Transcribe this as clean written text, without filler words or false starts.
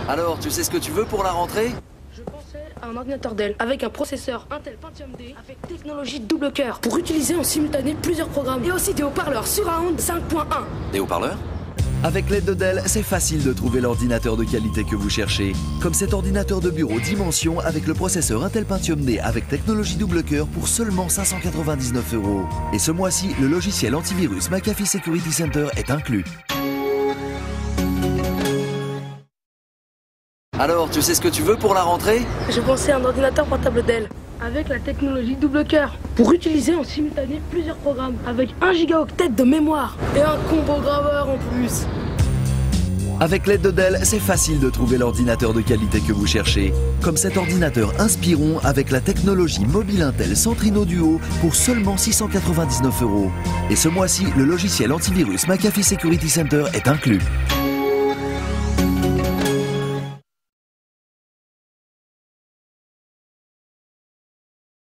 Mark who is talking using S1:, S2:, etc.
S1: Alors, tu sais ce que tu veux pour la rentrée?
S2: Je pensais à un ordinateur Dell avec un processeur Intel Pentium D avec technologie double cœur pour utiliser en simultané plusieurs programmes et aussi des haut-parleurs Surround 5.1.
S1: Des haut-parleurs? Avec l'aide de Dell, c'est facile de trouver l'ordinateur de qualité que vous cherchez. Comme cet ordinateur de bureau Dimension avec le processeur Intel Pentium D avec technologie double cœur pour seulement 599 €. Et ce mois-ci, le logiciel antivirus McAfee Security Center est inclus. Alors, tu sais ce que tu veux pour la rentrée?
S2: Je pensais à un ordinateur portable Dell avec la technologie double cœur pour utiliser en simultané plusieurs programmes avec 1 gigaoctet de mémoire et un combo graveur en plus.
S1: Avec l'aide de Dell, c'est facile de trouver l'ordinateur de qualité que vous cherchez. Comme cet ordinateur Inspiron avec la technologie mobile Intel Centrino Duo pour seulement 699 €. Et ce mois-ci, le logiciel antivirus McAfee Security Center est inclus.